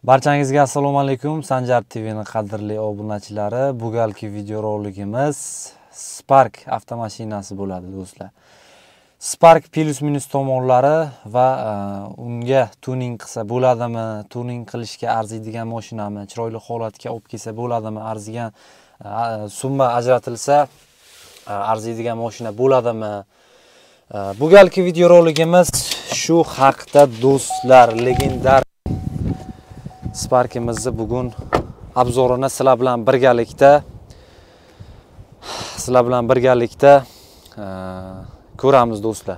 Barchangizga assalomu alaykum. Sanjar TV'ning qadrli obunachilari. Bugungi videorolikimiz Spark avtomashinasi bo'ladi do'stlar. Spark plus-minus tomonlari va unga tuning qilsa bo'ladimi, tuning qilishga arziydigan mashinami, chiroyli holatga olib kelsa bo'ladimi, arzigan summa ajratilsa arziydigan mashina bo'ladimi? Bugungi videorolikimiz shu haqda do'stlar. Legendar Sparkimizni bugun obzorini sizlar bilan birgalikda ko'ramiz do'stlar.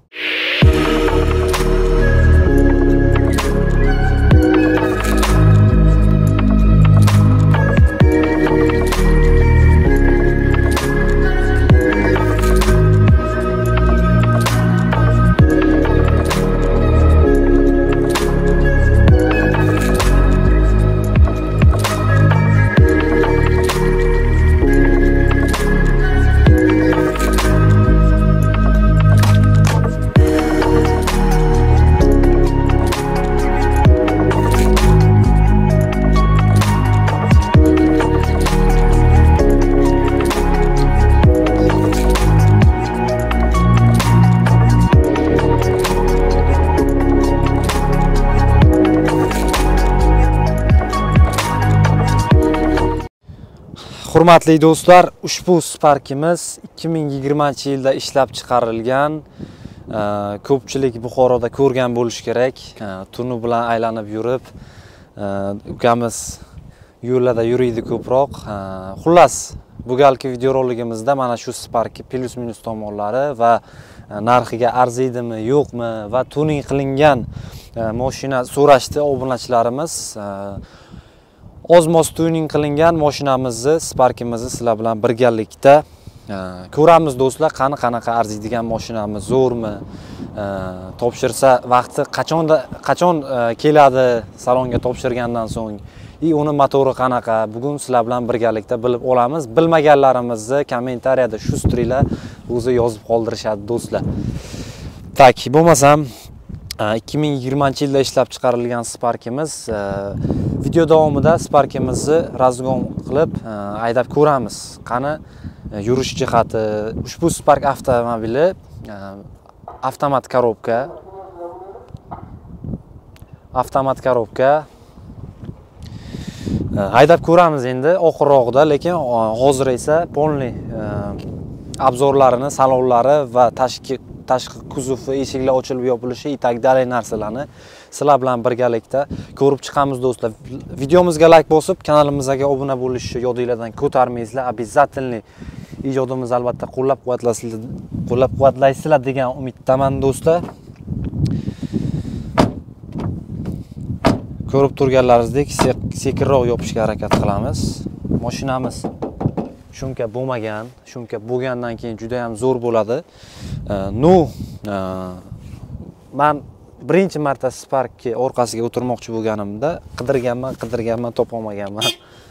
Hurmatli do'stlar, ushbu Sparkimiz 2020-yilda ishlab chiqarilgan. Ko'pchilik Buxoroda ko'rgan bo'lish kerak. Tuni bilan aylanib yurib, ukamiz yo'llarda yuriydi ko'proq. Xullas, bugungi videorolikimizda mana shu Spark plus-minus tomonlari va narxiga arziydimi, yo'qmi va tuning qilingan mashina so'rashdi obunachilarimiz. Ozmos tuning qilingan mashinamizni, Sparkimizni sizlar bilan birgalikda ko'ramiz do'stlar. Qanaqa arziydigan mashinamiz, zo'rmi? Topshirsa vaqti qachon keladi salonga topshirgandan so'ng? Uni motori qanaqa? Bugun sizlar bilan birgalikda bilib olamiz. Bilmaganlarimizni kommentariyada shu strillar o'zi yozib qoldirishadi do'stlar. Tak, bo'lmasam 2020-yilda ishlab chiqarilgan Sparkimiz. Video davomida Sparkimizni razgon qilib haydab ko'ramiz. Qani yurish jihati. Ushbu Spark avtomobili avtomat korobka. Haydab ko'ramiz endi oxirroqda, lekin hozir esa polni obzorlarini, salonlari va tashqi kuzovi, eshiklar ochilib yopilishi, itakdalik narsalarni sizlar bilan birgalikda ko'rib chiqamiz do'stlar. Videomizga like bosib, kanalimizga obuna bo'lishni yodingizdan ko'tarmaysizlar. Обязательно ijodimiz albatta qo'llab-quvvatlaysizlar degan umiddaman do'stlar. Ko'rib turganlaringizdek sekinroq yopishga harakat qilamiz. Mashinamiz shunka bo'lgandan keyin juda ham zo'r bo'ladi. Men birinchi marta Sparkga orqasiga o'tirmoqchi bo'lganimda qidirganman, topolmaganman.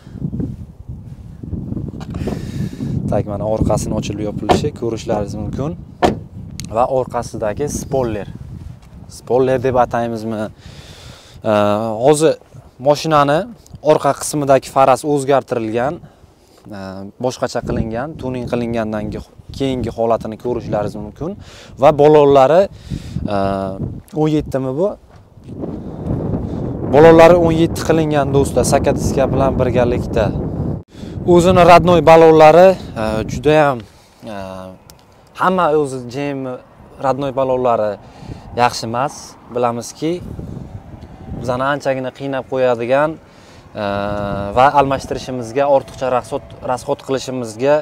Tak, mana orqasini ochilib yopilishi ko'rishlaringiz mumkin va orqasidagi spoiler deb ataymizmi? Hozir mashinani orqa qismidagi faras o'zgartirilgan, boshqacha qilingan, tuning qilingandan keyingi holatini ko'rishlaringiz mumkin va balonlari 17 mi bu? Balonlari 17 qilingan do'stlar, sakadiska bilan birgalikda. O'zini radnoy balonlari juda ham hamma o'zi GM radnoy balonlari yaxshi emas. Bilamizki, bizani anchagina qiynab qo'yadigan va almashtirishimizga, ortiqcha rasxod qilishimizga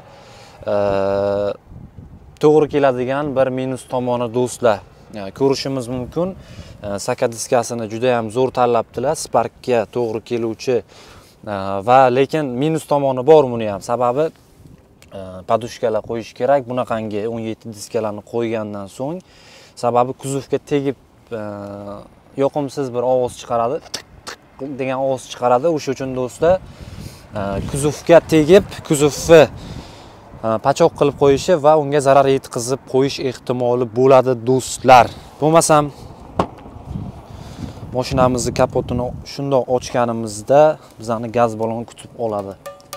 to'g'ri keladigan bir minus tomoni do'stlar. Ko'rishimiz mumkin. Sakadiskasini juda ham zo'r tanlabdilar, Sparkga to'g'ri keluvchi va lekin minus tomoni bor buni ham. Sababi podushkalar qo'yish kerak. Bunaqangi 17 diskalarni qo'ygandan so'ng, sababi kuzovga tegib yoqimsiz bir ovoz chiqaradi. Degan ovoz chiqaradi. O'sha uchun do'stlar, kuzovga tegib, kuzovni pachoq qilib qo'yishi va unga zarar yetkazib qo'yish ehtimoli bo'ladi do'stlar. Bo'lmasam Mashinamizni kapotini shundoq ochganimizda bizani gaz baloni kutib oladi.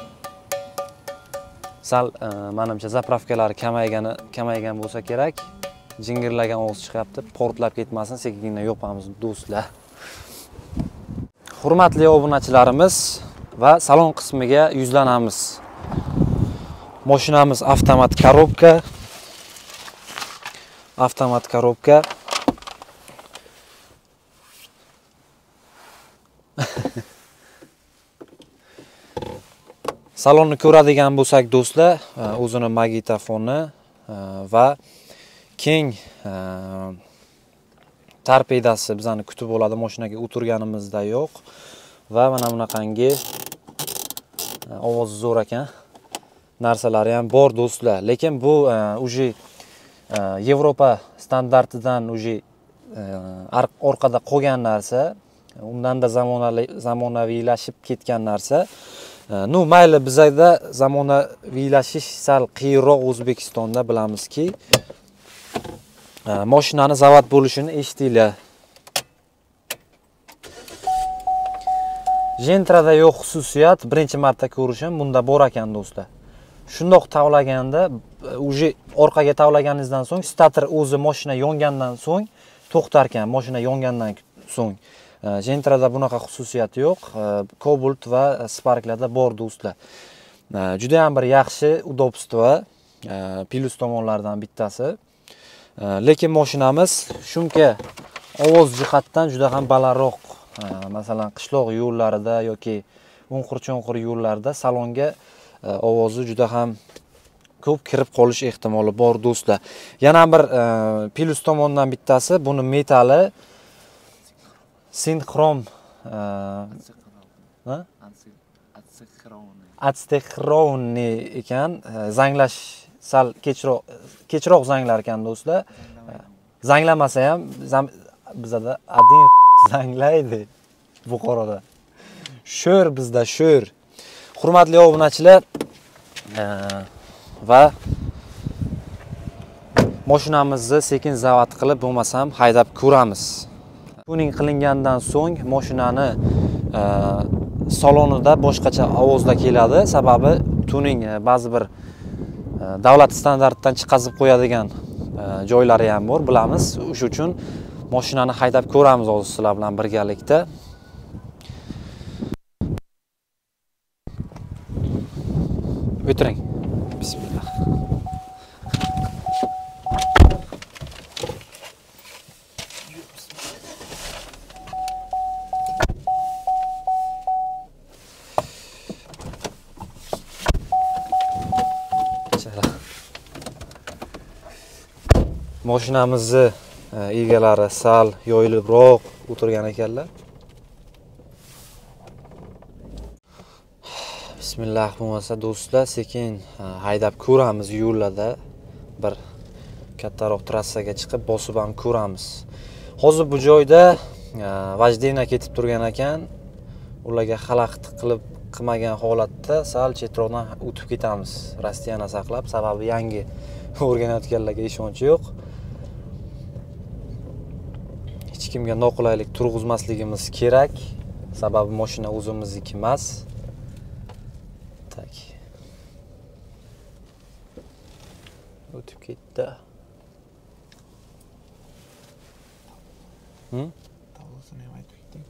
Sal menimcha zapravkalari kamaygan bo'lsa kerak. Jingirlagan ovoz chiqyapti. Portlab ketmasin, sekin yopamiz do'stlar. Hurmatli obunachilarimiz va salon qismiga yuzlanamiz. Mashinamiz avtomat korobka. Avtomat korobka. Salonni ko'radigan bo'lsak do'stlar, o'zini magnitofoni va keng torpedasi bizani kutib oladi. Mashinaga o'tirganimizda yo'q va mana bunaqangi ovozi zo'r ekan. Narsalari ham bor do'stlar, lekin bu uje Yevropa standartidan uje orqada qolgan narsa, undan da zamonaviylashib ketgan narsa. Nu mayli, bizda zamonaviylashish sal qiyinroq. O'zbekistonda bilamizki, mashinani zavod bo'lishini eshitdinglar. Gentrada yo'q xususiyat, birinchi marta ko'rishim bunda bor ekan do'stlar. Shundoq tavlaganda, uje orqaga tavlaganingizdan so'ng stator o'zi mashina yongandan so'ng to'xtar ekan, mashina yongandan so'ng. Gentrada bunaqa xususiyat yo'q. Cobalt va Sparklarda bor do'stlar. Juda ham bir yaxshi udobstvo, plus tomonlardan bittasi. Lekin mashinamiz shuncha ovoz jihatdan juda ham balandroq. Masalan, qishloq yo'llarida yoki o'nqir-cho'nqir yo'llarda salonga ovozi juda ham ko'p kirib qolish ehtimoli bor do'stlar. Yana bir plus tomondan bittasi, buni metali sinxrom atsehroni ekan. Zanglash sal kechroq zanglar ekan do'stlar. Zanglamasa ham bizda adin zanglaydi Buxoroda. Sho'r bizda sho'r. Hurmatli obunachilar va mashinamizni sekin zavod qilib bo'lmasam haydab ko'ramiz. Tuning qilingandan so'ng mashinani salonida boshqacha ovozda keladi. Sababi tuning ba'zi bir davlat standartidan chiqazib qo'yadigan joylari ham bor, bilamiz. Shuning uchun mashinani haydab ko'ramiz hozir sizlar bilan birgalikda. O'tiring. Bismillah. Mashinamizni egalari sal yoyilibroq o'tirgan ekanlar. Bismillah bo'lmasa do'stlar, sekin haydab ko'ramiz yo'llarda. Bir kattaroq trassaga chiqib bosib ham ko'ramiz. Hozir bu joyda vajdeniya ketib turgan ekan. Ularga xalaqit qilmagan holatda sal chetroqdan o'tib ketamiz. Rastiyani saqlab, sababi yangi o'rganayotganlarga ishonch yo'q. Hech kimga noqulaylik turg'izmasligimiz kerak. Sababi mashina o'zimizniki emas. Tak. O'tib ketdi. Tablosini ham aytib keting.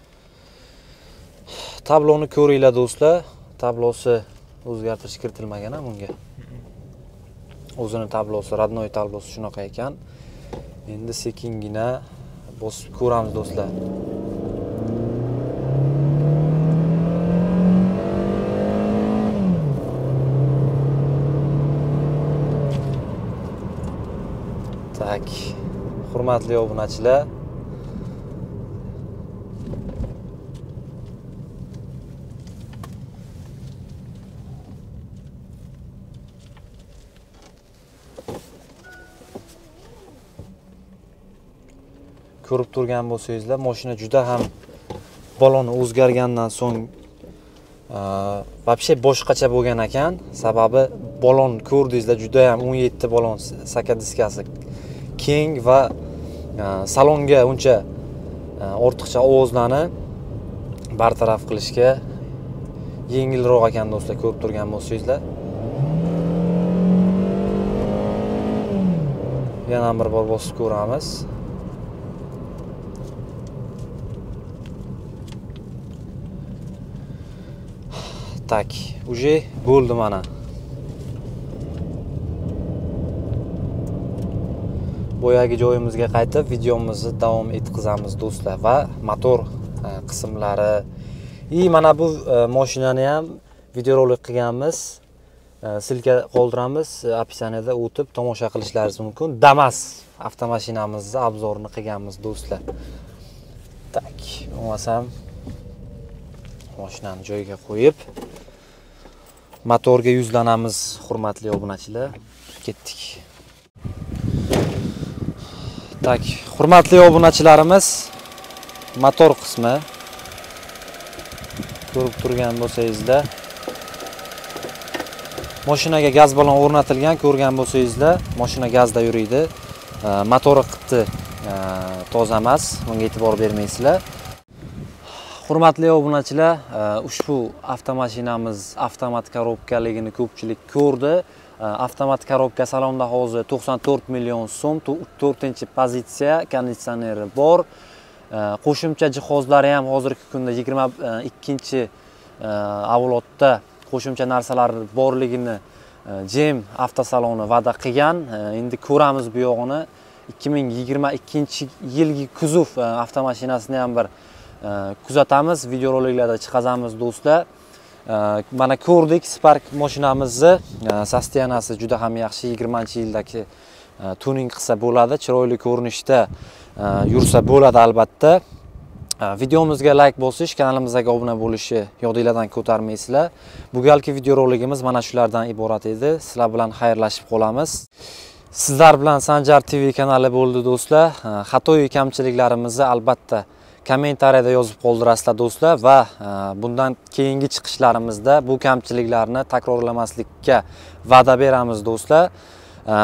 Tabloni ko'ringlar do'stlar. Tablosi o'zgartirish kiritilmagan ham unga. O'zini tablosi, radnoy tablosi shunaqa ekan. Endi sekingina bosib ko'ramiz do'stlar. Tak. Hurmatli obunachilar, ko'rib turgan bo'lsangizlar, mashina juda ham baloni o'zgargandan so'ng вообще boshqacha bo'lgan ekan. Sababi balon ko'rdingizlar, juda ham 17 balon sakadiskasi keng va salonga uncha ortiqcha ovozlarni bartaraf qilishga yengilroq ekan do'stlar, ko'rib turgan bo'lsangizlar. Yana bir bor bosib ko'ramiz. Tak, уже bo'ldi mana. Boyagi joyimizga qaytib videomizni davom etkazamiz do'stlar va motor qismlari. Mana bu mashinani ham videorolik qilganmiz. Silka qoldiramiz, opisaniyada o'tib tomosha qilishlaringiz mumkin. Damas avtomashinamizni obzorini qilganmiz do'stlar. Tak, bo'lmasam mashinani joyiga qo'yib motorga yuzlanamiz, hurmatli obunachilar. Ketdik. Tak, hurmatli obunachilarimiz, motor qismi ko'rib turgan bo'lsangizlar, mashinaga gaz balon o'rnatilgan, ko'rgan bo'lsangizlar, mashina gazda yuradi. Motori qit'i toza emas, bunga e'tibor bermaysizlar. Hurmatli obunachilar, ushbu avtomashinamiz avtomat korobkaligini ko'pchilik ko'rdi. Avtomat korobka salonda hozir 94 million so'm, 4-pozitsiya, konditsioneri bor. Qo'shimcha jihozlari ham hozirgi kunda 22-avlodda qo'shimcha narsalar borligini Jem avtosaloni va'da qilgan. Endi ko'ramiz bu yog'ini. 2022-yilgi kuzov avtomashinasini ham bir kuzatamiz, videoroliklarda chiqazamiz do'stlar. Mana ko'rdik, Spark mashinamizni sostoyaniyasi juda ham yaxshi. 20-yildagi tuning qilsa bo'ladi, chiroyli ko'rinishda yursa bo'ladi albatta. Videomizga like bosish, kanalimizga obuna bo'lishni yodingizdan ko'tarmaysizlar. Bu galgi videoroligimiz mana shulardan iborat edi. Sizlar bilan xayrlashib qolamiz. Sizlar bilan Sanjar TV kanali bo'ldi do'stlar. Xatoyi kamchiliklarimizni albatta kommentariyada yozib qoldirasizlar do'stlar va bundan keyingi chiqishlarimizda bu kamchiliklarni takrorlamaslikka va'da beramiz do'stlar.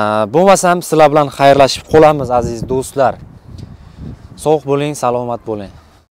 Bo'lmasam sizlar bilan xayrlashib qolamiz aziz do'stlar. Sog' bo'ling, salomat bo'ling.